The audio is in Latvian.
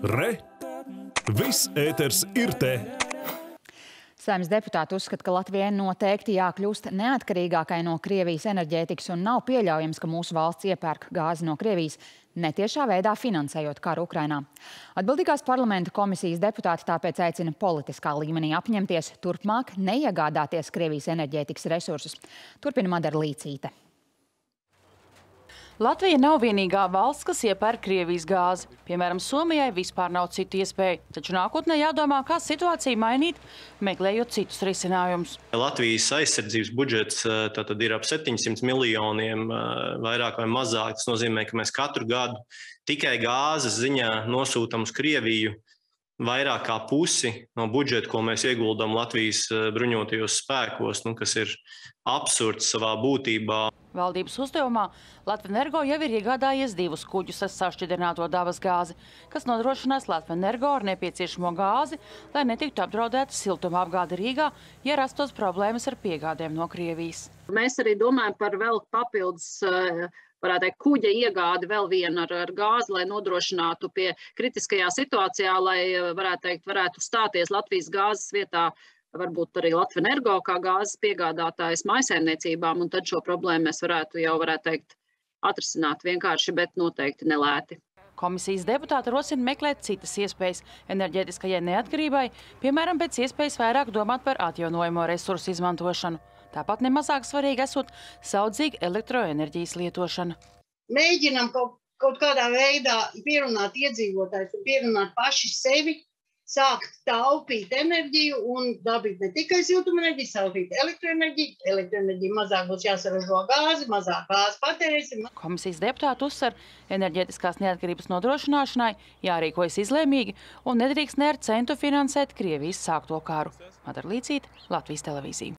Re! Viss ēters ir te! Saeimas deputāti uzskata, ka Latvijai noteikti jākļūst neatkarīgākai no Krievijas enerģētikas un nav pieļaujams, ka mūsu valsts iepērk gāzi no Krievijas, netiešā veidā finansējot karu Ukrainā. Atbildīgās parlamenta komisijas deputāti tāpēc aicina politiskā līmenī apņemties turpmāk neiegādāties Krievijas enerģētikas resursus. Turpina Madara Līcīte. Latvija nav vienīgā valsts, kas iepērk Krievijas gāzi. Piemēram, Somijai vispār nav citu iespēju, taču nākotnē jādomā, kā situāciju mainīt, meklējot citus risinājumus. Latvijas aizsardzības budžets tātad ir ap 700 miljoniem, vairāk vai mazāk. Tas nozīmē, ka mēs katru gadu tikai gāzes ziņā nosūtam uz Krieviju vairāk kā pusi no budžeta, ko mēs ieguldam Latvijas bruņotajos spēkos, kas ir absurds savā būtībā. Valdības uzdevumā Latvenergo jau ir iegādājies 2 kuģus ar sašķidrināto dabas gāzi, kas nodrošinās Latvenergo ar nepieciešamo gāzi, lai netiktu apdraudēta siltuma apgāde Rīgā, ja rastos problēmas ar piegādēm no Krievijas. Mēs arī domājam par vēl papildus kuģa iegādi vēl vienu ar gāzi, lai nodrošinātu pie kritiskajā situācijā, lai varētu stāties Latvijas gāzes vietā, varbūt arī Latvenergo kā gāzes piegādātājs mājsaimniecībām, un tad šo problēmu mēs varētu atrisināt vienkārši, bet noteikti nelēti. Komisijas deputāti rosina meklēt citas iespējas enerģētiskajai neatkarībai, piemēram, pēc iespējas vairāk domāt par atjaunojamo resursu izmantošanu. Tāpat nemazāk svarīgi esot saudzīga elektroenerģijas lietošana. Mēģinam kaut kādā veidā pierunāt iedzīvotājus un pierunāt paši sevi, sākt taupīt enerģiju un dabūt ne tikai siltumenerģiju, taupīt elektroenerģiju. Elektroenerģija mazāk būs jāsaražo gāzi, mazāk gāzi patērēsim. Komisijas deputāti uzsver, enerģētiskās neatkarības nodrošināšanai jārīkojas izlēmīgi un nedrīkst ne ar centu finansēt Krievijas sākto karu. Madara Līcīte, Latvijas televīzija.